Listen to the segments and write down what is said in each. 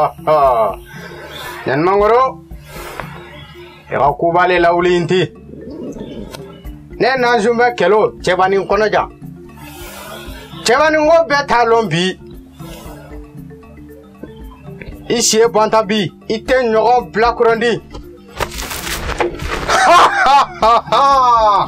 Yan mangoro. Eka kubale lauli inti. Ne nanjumbe kelo chebani konoja. Chebani ngo beta lombi. Ici bantabi, ite nyogo blakurondi. Ha ha ha ha.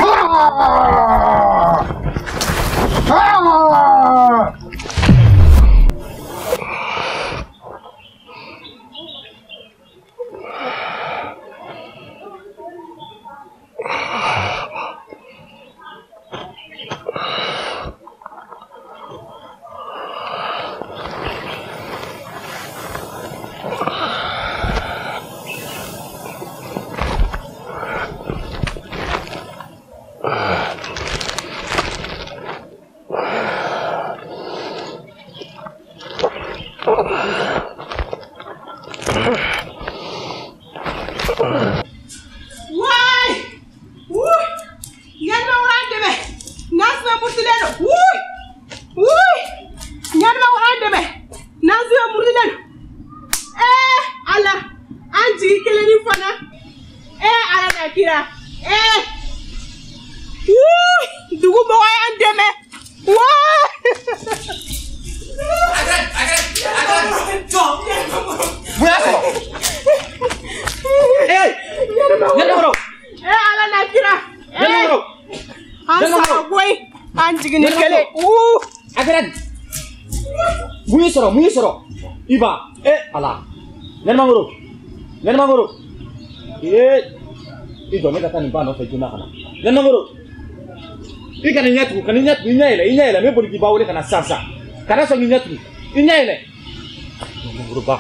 Muyisoro iba ala nen mangoro ido ne kata ni ba no fe juna kana nen mangoro ikana nyatu inyele me boli ba wole kana sasa kana so nyatu inyele mangoro ba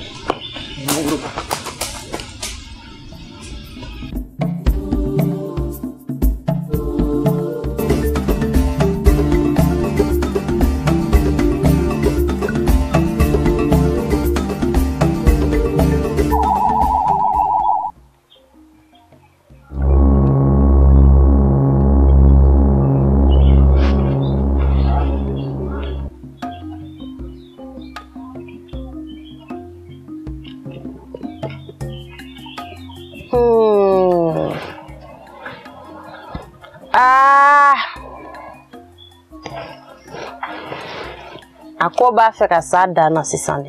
Ako ba fe ka sa dana sisande.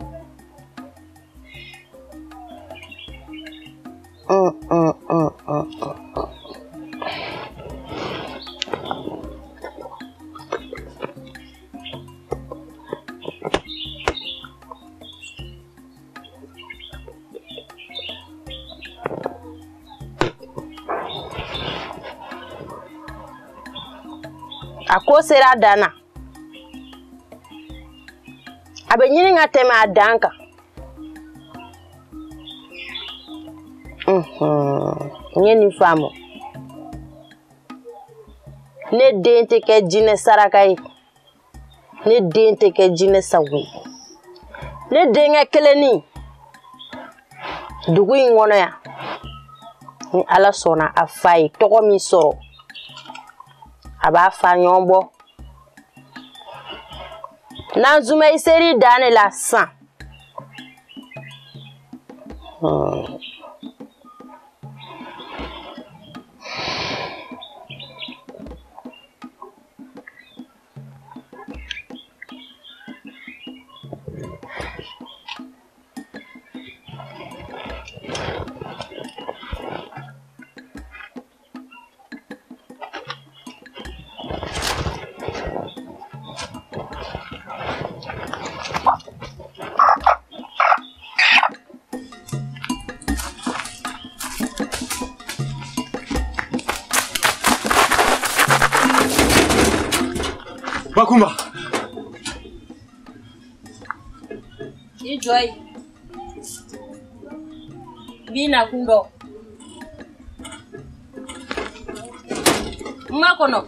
Ako sera dana. Abe nyini nga tema adanka. Nyeni famo. Ne dente ke jine sarakai. Ne dente ke jine sawi. Ne denga keleni. Dugu ingono ya. Ni ala sona afai toko mi soro. Aba fa nyombo. Nanzume iseri dane la san. Bakuma. Enjoy. Bina kundo. Makono.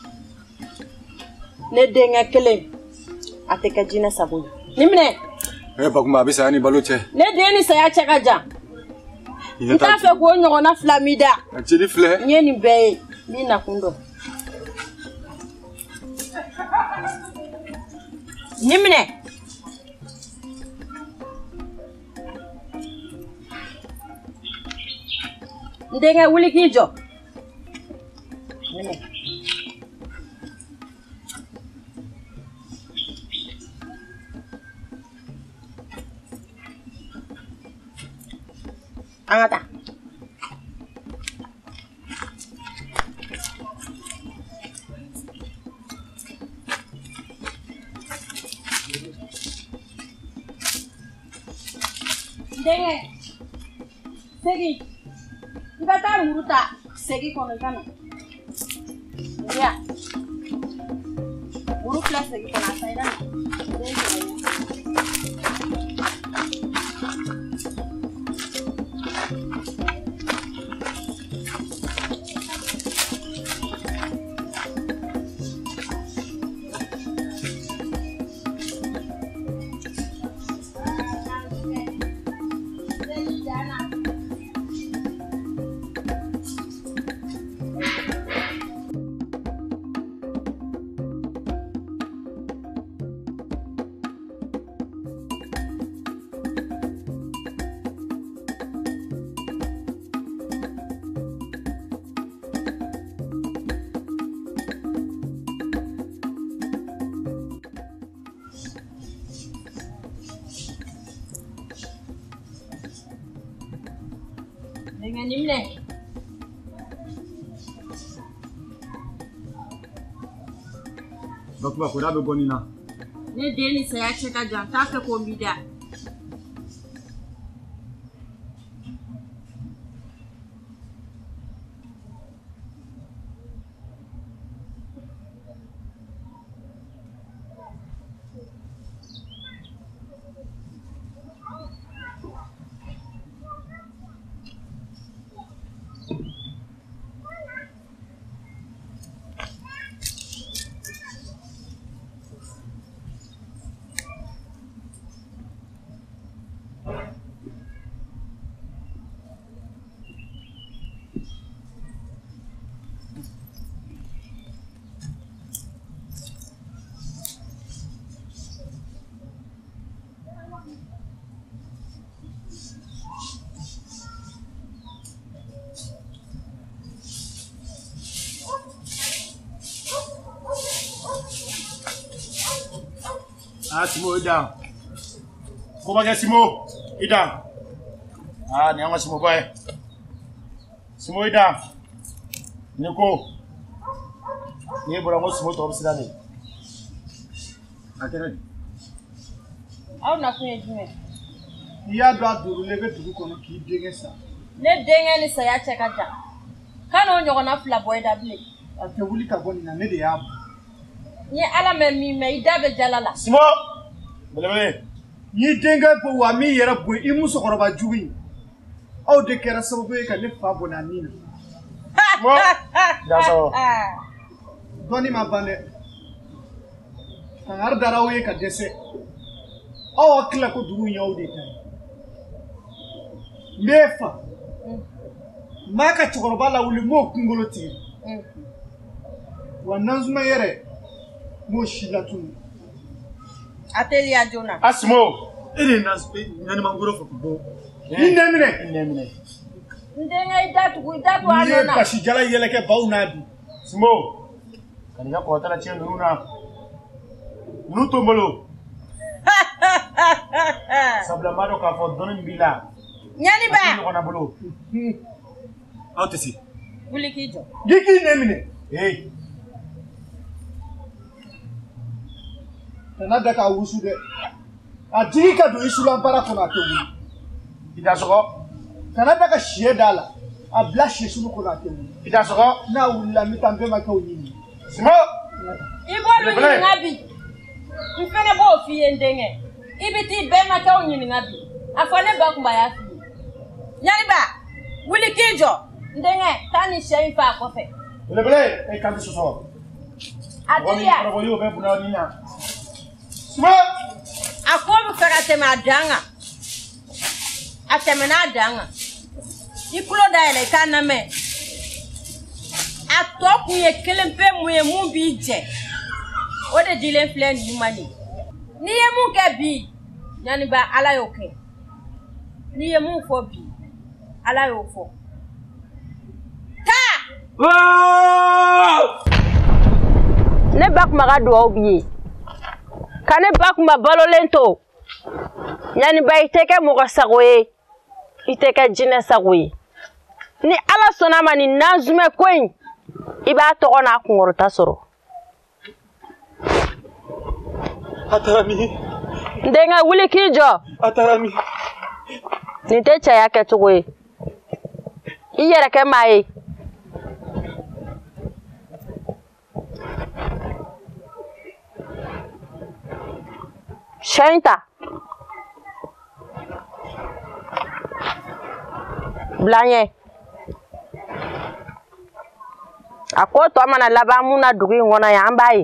Ne denga kele ateka jina sabunya nimne Bakuma bisa ni baloche. Ne deni saya cheka ja. Ita fe ko nyona flamida. Achiri fle. Nyeni be ni nakundo. Nimne. Ndenge wuli kijo. Nimne. Angata. Ndenge. Segi. Ngata uruta. Segi kono kana. Ya. Uru plus segi kono saida. Dengan nimne. Bakuma ko da be gonina. Ne deni saya cheka ja ta fe ko mbida. Ah, Simo idang. Ko ba Simo idang. Ah, ni ang Simo boy. Simo idang. Niko. Ni bora mo Simo to bisani. Akere. Aw na kunye jume. Iya do aduru lebe tugu kono ki denge sa. Ne denge ni saya cheka ja. Kana onyo na fla boy da bli. Ate wuli ka boni na ne de ya. Ni ala me idabe jalala. Simo. Belebe. Ni denga po wa mi yera bo imuso koroba juwi. Aw de kera sababu ka ne fa bona nina. Mo. Daso. Doni ma bande. Tangar darawe ka dese. Aw akla ko dugu nyaw de tay. Mefa. Maka chokoroba la wuli mo kungolo ti. Wa nanzuma yere. Mo shila tunu. Atelia Jona. Asimo. Ere nani mangoro fo bo. Inemine. Ndenga idatu anona. Ye bashi jala yele ke baw nadi. Simo. Kani ga ko tala chen nuna. Nuto mbolo. Sabla mado ka fo donin bila. Nyani ba. Ko na bolo. Autesi. Wuli kijo. Giki nemine. Hey. Tana daka wusu de. A jigi ka do isu lampara kono atewu. Ida soko. Tana daka shie dala. A bla shie sunu kono atewu. Ida soko. Na wula mitambe maka uyini. Simo. Ibo lu ngabi. Mfene bo fi ndenge. Ibiti be maka uyini ngabi. Afane ba kumba ya fi. Nyani ba. Wuli kijo. Ndenge tani shie fa kofe. Lebele e kanti soso. Atelia. Woni provo yo be buna nina. Simo. Akobi fera tema danga. Atemena danga. Ikulo da ele kaname. Atok muye kelempe muye mubi je. Ode dilen flen yumani. Niye mu ke bi. Nyani ba ala yoke. Niye mu fo bi. Ala yofo. Ta! Ne bak maga do obi. Kane bak ma balolento. Nyani ba iteke mo sagoye. Iteke jine sagoye. Ni ala sona mani nazume kwen. Iba to ona kungoro tasoro. Atarami. Ndenga wuli kijo. Atarami. Nite chaya ke tuwe. Iyere ke mai. Shainta. Blanye. Ako to mana laba muna dugi ngona ya ambai.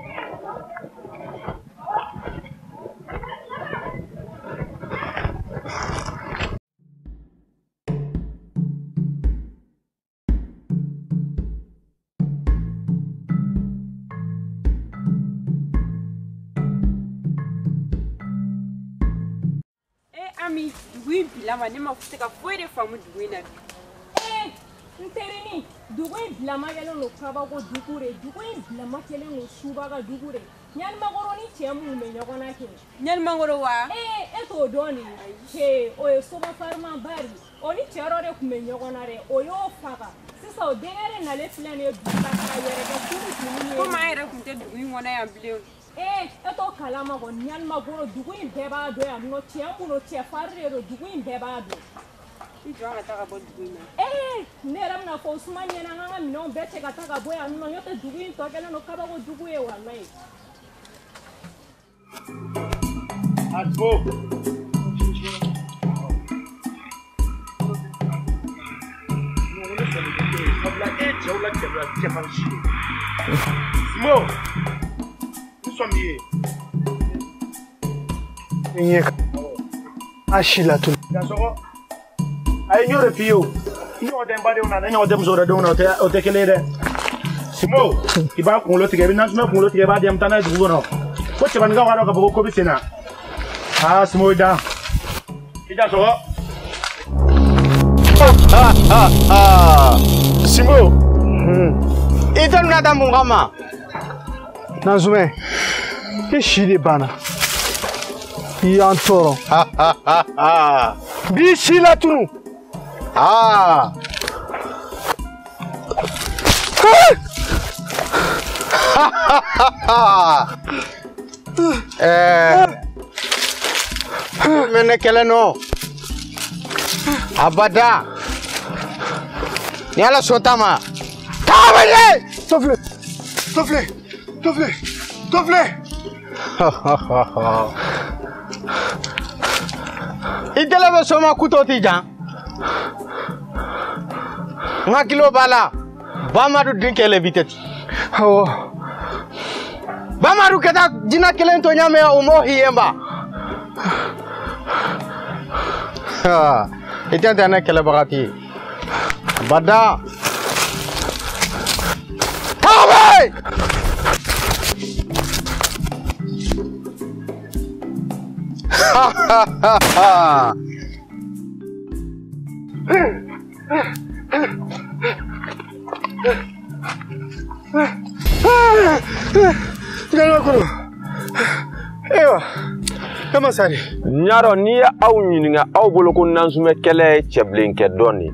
Ami, dugu bila ma ne ma se ka foyi de faamu dugu in na bi. Nterini, dugu in bila ma kɛlen no kabako dugu re, dugu in bila ma kɛlen no subaga dugu re. Ɲanimakɔrɔ ni cɛ minnu bɛ ɲɔgɔn na kɛ. Ɲanimakɔrɔ wa? E t'o dɔn de. He, o ye soba farima bari. O ni cɛ dɔ de tun bɛ ɲɔgɔn na dɛ. O y'o faga. Sisan o denkɛ de nalen filɛ nin ye dugu la k'a yɛrɛ kɛ furu tunu ye. Komi an yɛrɛ tun tɛ dugu in kɔnɔ yan bilen. E t'o kalama kɔni ɲanimakɔrɔ dugu in bɛɛ b'a dɔn yan nɔ cɛ minnu cɛ fari de don dugu in bɛɛ b'a dɔn. I jɔ an ka taa ka bɔ dugu in na. Ne yɛrɛ bɛna fɔ Usman ɲɛna an ka minɛnw bɛɛ cɛ ka taa ka bɔ yan nɔ n'o tɛ dugu in tɔ kɛlen don kabako dugu ye walayi. Adbo. Mo. Nous sommes hier. Ashila tu. Gasoro. Ay nyore piyo. Nyo dem bade una, nyo dem zora de una o te kelede. Simo, iba kun lo tige bi na suma kun lo tige ba dem tana du no. Ko che ban ga wa ka bo ko bi sina. Ah, Simo da. Ida so. Simo. Ita nada mungama. Nazume. Ke shide bana. Yantoro. Bi shila tunu. Ah. Mene keleno. Abada. Ni ala sotama. Tabale. Tofle. Tofle. Tofle. Tofle. Idela be soma kutoti jan. Nga kilo bala. Bamadu dinkele biteti. Oh. Bamadu keta jina kelen to nyame umo hiyemba. Itanta na kele bagati. Bada. Tabe! Ewa. Kama sari. Nyaro ni ya au nyininga au boloko nansume kele cheblinke doni.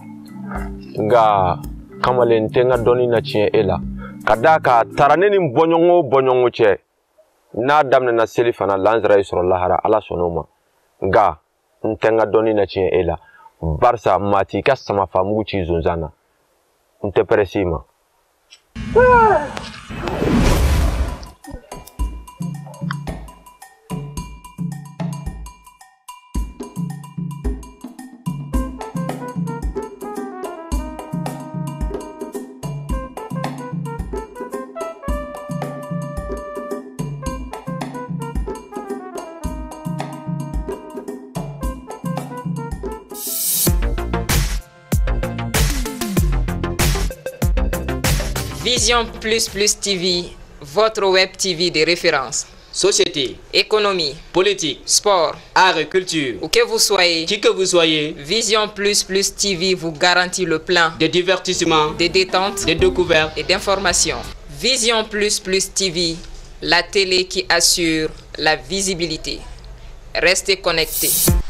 Nga kamalente nga doni na chie ela. Kadaka taraneni bonyongo che. Na damne na selifana lanzra isro lahara ala sonoma. Nga ntenga doni na chie ela. Barsa mati ka sama famugu chi zonzana. Nte peresima. Vision Plus Plus TV, votre web TV de référence. Société, économie, politique, sport, art et culture. Où que vous soyez, qui que vous soyez, Vision Plus Plus TV vous garantit le plein de divertissement, de détente, de découverte et d'information. Vision Plus Plus TV, la télé qui assure la visibilité. Restez connectés.